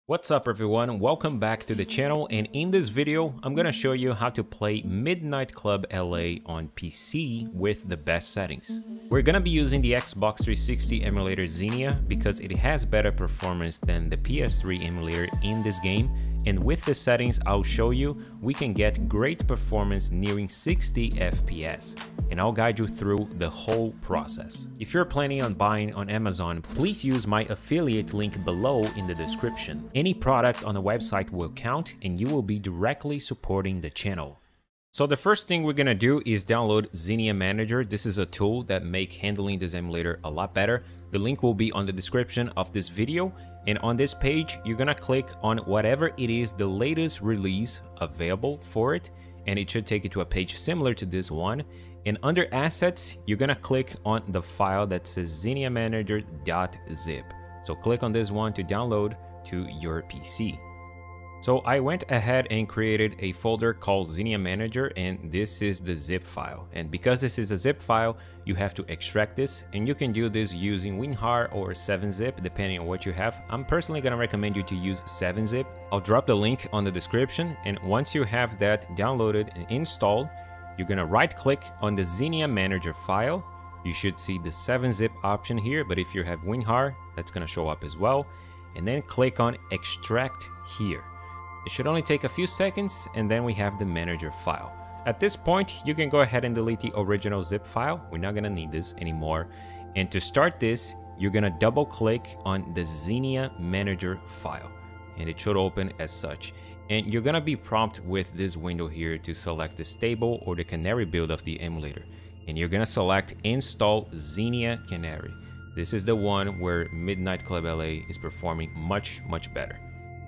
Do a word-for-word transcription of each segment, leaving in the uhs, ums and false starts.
What's up everyone, welcome back to the channel, and in this video I'm gonna show you how to play Midnight Club L A on P C with the best settings. We're gonna be using the Xbox three sixty emulator Xenia because it has better performance than the P S three emulator in this game, and with the settings I'll show you we can get great performance nearing sixty F P S. And I'll guide you through the whole process. If you're planning on buying on Amazon, please use my affiliate link below in the description. Any product on the website will count and you will be directly supporting the channel. So the first thing we're gonna do is download Xenia Manager. This is a tool that makes handling this emulator a lot better. The link will be on the description of this video, and on this page you're gonna click on whatever it is the latest release available for it, and it should take you to a page similar to this one. And under assets, you're gonna click on the file that says xenia manager dot zip. So click on this one to download to your P C. So I went ahead and created a folder called Xenia Manager, and this is the zip file. And because this is a zip file, you have to extract this, and you can do this using WinRAR or seven zip depending on what you have. I'm personally gonna recommend you to use seven zip. I'll drop the link on the description, and once you have that downloaded and installed, you're gonna right click on the Xenia Manager file. You should see the seven zip option here, but if you have WinRAR, that's gonna show up as well. And then click on extract here. It should only take a few seconds, and then we have the manager file. At this point, you can go ahead and delete the original zip file. We're not gonna need this anymore. And to start this, you're gonna double click on the Xenia Manager file, and it should open as such. And you're gonna be prompted with this window here to select the stable or the canary build of the emulator. And you're gonna select install Xenia Canary. This is the one where Midnight Club L A is performing much, much better.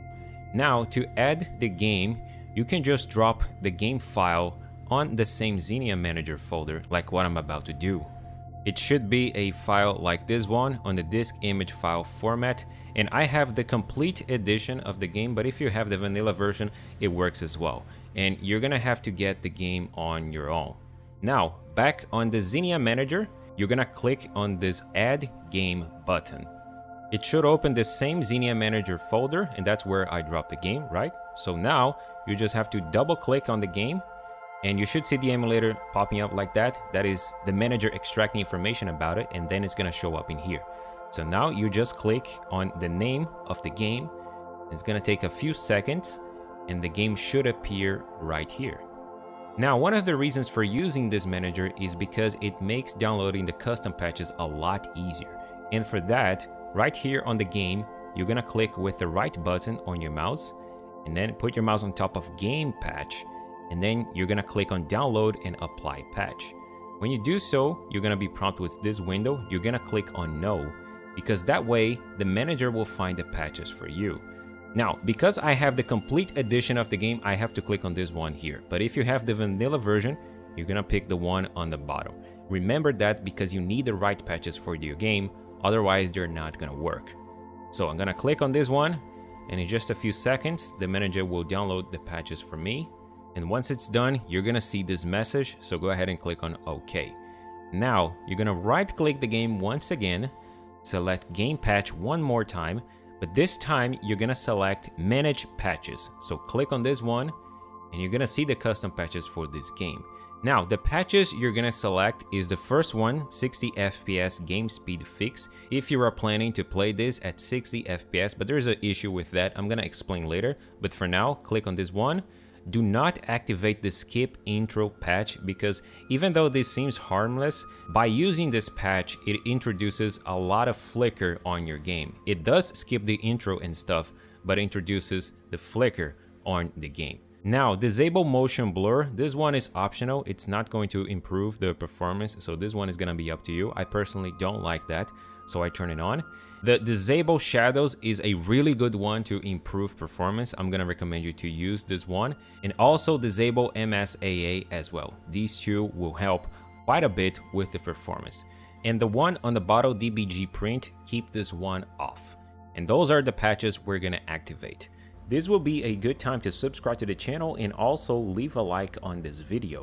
Now to add the game, you can just drop the game file on the same Xenia Manager folder like what I'm about to do. It should be a file like this one on the disk image file format, and I have the complete edition of the game, but if you have the vanilla version, it works as well. And you're gonna have to get the game on your own. Now, back on the Xenia Manager, you're gonna click on this Add Game button. It should open the same Xenia Manager folder, and that's where I dropped the game, right? So now, you just have to double click on the game, and you should see the emulator popping up like that. That is the manager extracting information about it, and then it's gonna show up in here. So now you just click on the name of the game. It's gonna take a few seconds, and the game should appear right here. Now, one of the reasons for using this manager is because it makes downloading the custom patches a lot easier. And for that, right here on the game, you're gonna click with the right button on your mouse, and then put your mouse on top of Game Patch, and then you're gonna click on download and apply patch. When you do so, you're gonna be prompted with this window. You're gonna click on no, because that way the manager will find the patches for you. Now, because I have the complete edition of the game, I have to click on this one here. But if you have the vanilla version, you're gonna pick the one on the bottom. Remember that because you need the right patches for your game, otherwise they're not gonna work. So I'm gonna click on this one, and in just a few seconds, the manager will download the patches for me. And once it's done, you're gonna see this message, so go ahead and click on OK. Now, you're gonna right-click the game once again, select Game Patch one more time, but this time you're gonna select Manage Patches. So click on this one, and you're gonna see the custom patches for this game. Now, the patches you're gonna select is the first one, sixty F P S game speed fix, if you are planning to play this at sixty F P S, but there's an issue with that. I'm gonna explain later, but for now, click on this one. Do not activate the skip intro patch, because even though this seems harmless, by using this patch, it introduces a lot of flicker on your game. It does skip the intro and stuff, but introduces the flicker on the game. Now, disable motion blur. This one is optional. It's not going to improve the performance, so this one is gonna be up to you. I personally don't like that, so I turn it on. The disable shadows is a really good one to improve performance. I'm gonna recommend you to use this one, and also disable M S A A as well. These two will help quite a bit with the performance. And the one on the bottom, D B G print, keep this one off. And those are the patches we're gonna activate. This will be a good time to subscribe to the channel and also leave a like on this video.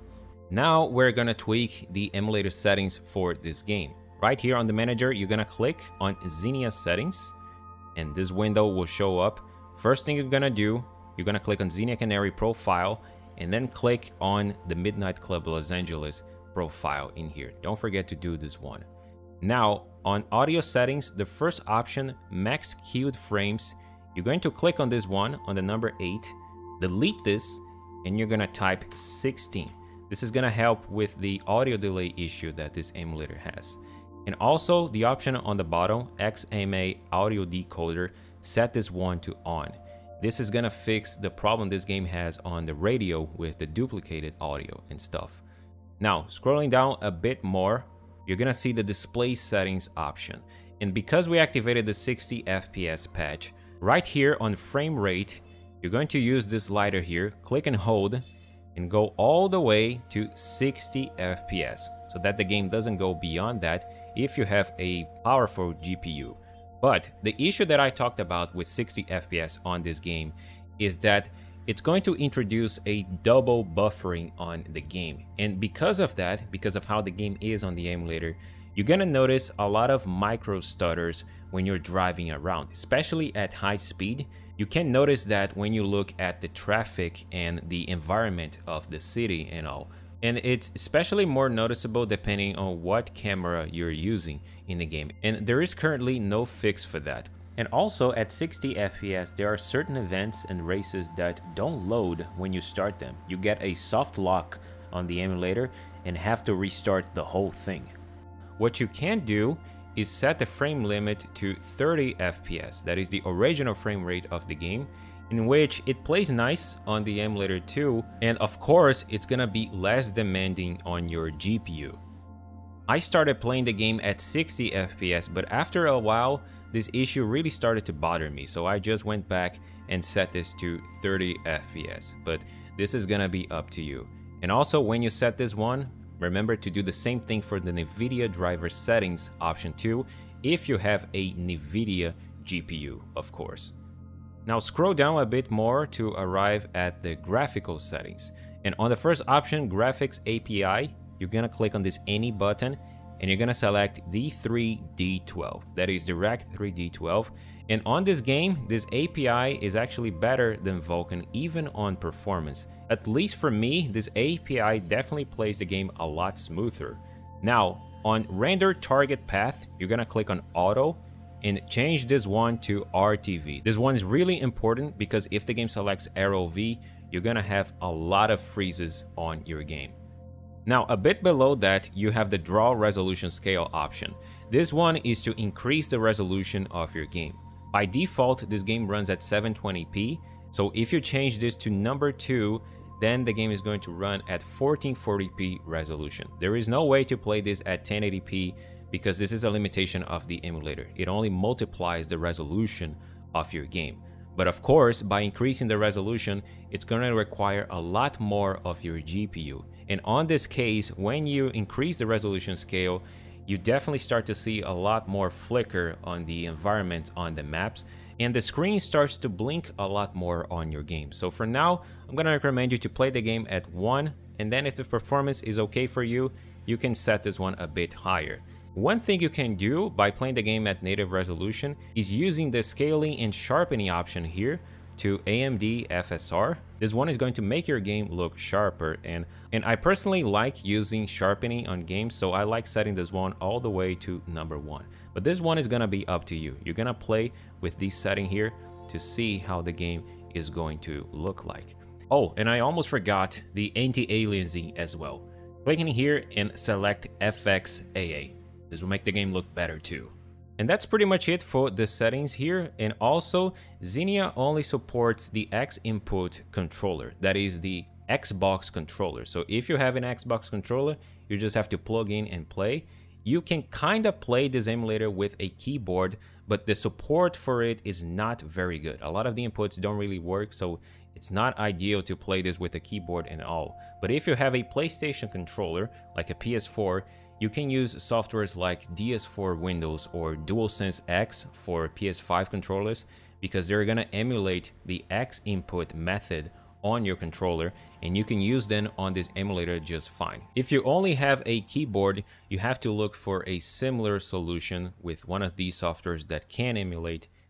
Now we're gonna tweak the emulator settings for this game. Right here on the manager, you're gonna click on Xenia Settings, and this window will show up. First thing you're gonna do, you're gonna click on Xenia Canary profile and then click on the Midnight Club Los Angeles profile in here. Don't forget to do this one. Now on audio settings, the first option, max queued frames, you're going to click on this one on the number eight, delete this, and you're gonna type sixteen. This is gonna help with the audio delay issue that this emulator has. And also the option on the bottom, X M A audio decoder, set this one to on. This is gonna fix the problem this game has on the radio with the duplicated audio and stuff. Now, scrolling down a bit more, you're gonna see the display settings option. And because we activated the sixty F P S patch, right here on frame rate, you're going to use this slider here, click and hold, and go all the way to sixty F P S, so that the game doesn't go beyond that if you have a powerful G P U. But the issue that I talked about with sixty F P S on this game is that it's going to introduce a double buffering on the game. And because of that, because of how the game is on the emulator, you're gonna notice a lot of micro stutters when you're driving around, especially at high speed. You can notice that when you look at the traffic and the environment of the city and all. And it's especially more noticeable depending on what camera you're using in the game. And there is currently no fix for that. And also at sixty F P S, there are certain events and races that don't load when you start them. You get a soft lock on the emulator and have to restart the whole thing. What you can do is set the frame limit to thirty F P S. That is the original frame rate of the game, in which it plays nice on the emulator too, and of course it's gonna be less demanding on your G P U. I started playing the game at sixty F P S, but after a while this issue really started to bother me, so I just went back and set this to thirty F P S, but this is gonna be up to you. And also when you set this one, remember to do the same thing for the NVIDIA driver settings option too, if you have a NVIDIA G P U, of course. Now scroll down a bit more to arrive at the graphical settings. And on the first option, graphics A P I, you're gonna click on this any button and you're gonna select D three D twelve, that is Direct three D twelve. And on this game, this A P I is actually better than Vulkan, even on performance. At least for me, this A P I definitely plays the game a lot smoother. Now, on render target path, you're gonna click on auto and change this one to R T V. This one is really important because if the game selects R O V, you're gonna have a lot of freezes on your game. Now, a bit below that, you have the draw resolution scale option. This one is to increase the resolution of your game. By default, this game runs at seven twenty p, so if you change this to number two, then the game is going to run at fourteen forty p resolution. There is no way to play this at ten eighty p because this is a limitation of the emulator. It only multiplies the resolution of your game. But of course, by increasing the resolution, it's going to require a lot more of your G P U. And on this case, when you increase the resolution scale, you definitely start to see a lot more flicker on the environment on the maps, and the screen starts to blink a lot more on your game. So for now, I'm going to recommend you to play the game at one, and then if the performance is okay for you, you can set this one a bit higher. One thing you can do by playing the game at native resolution is using the scaling and sharpening option here to A M D F S R. This one is going to make your game look sharper, and, and I personally like using sharpening on games, so I like setting this one all the way to number one. But this one is gonna be up to you. You're gonna play with this setting here to see how the game is going to look like. Oh, and I almost forgot the anti-aliasing as well. Clicking here and select F X A A. This will make the game look better too. And that's pretty much it for the settings here. And also, Xenia only supports the X input controller, that is the Xbox controller. So if you have an Xbox controller, you just have to plug in and play. You can kind of play this emulator with a keyboard, but the support for it is not very good. A lot of the inputs don't really work, so it's not ideal to play this with a keyboard and all. But if you have a PlayStation controller, like a P S four, you can use softwares like D S four Windows or DualSense X for P S five controllers, because they're gonna emulate the X input method on your controller, and you can use them on this emulator just fine. If you only have a keyboard, you have to look for a similar solution with one of these softwares that can emulate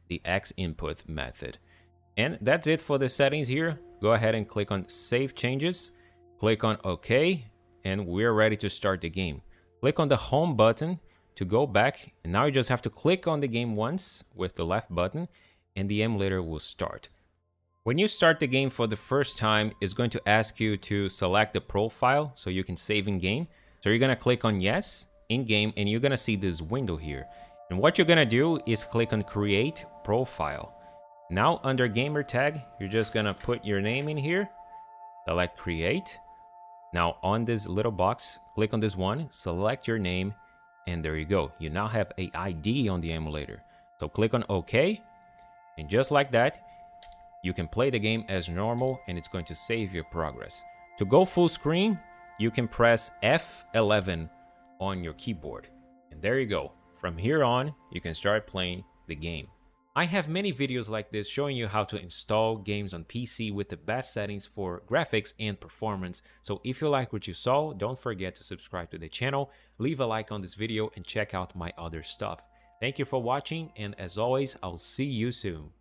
the X input method. And that's it for the settings here. Go ahead and click on Save Changes, click on OK, and we're ready to start the game. Click on the Home button to go back, and now you just have to click on the game once with the left button, and the emulator will start. When you start the game for the first time, it's going to ask you to select the profile so you can save in game. So you're going to click on Yes in game, and you're going to see this window here. And what you're going to do is click on Create Profile. Now under gamer tag, you're just going to put your name in here, select Create. Now on this little box, click on this one, select your name, and there you go. You now have a I D on the emulator. So click on OK, and just like that, you can play the game as normal, and it's going to save your progress. To go full screen, you can press F eleven on your keyboard. And there you go. From here on, you can start playing the game. I have many videos like this showing you how to install games on P C with the best settings for graphics and performance. So if you like what you saw, don't forget to subscribe to the channel, leave a like on this video, and check out my other stuff. Thank you for watching, and as always, I'll see you soon.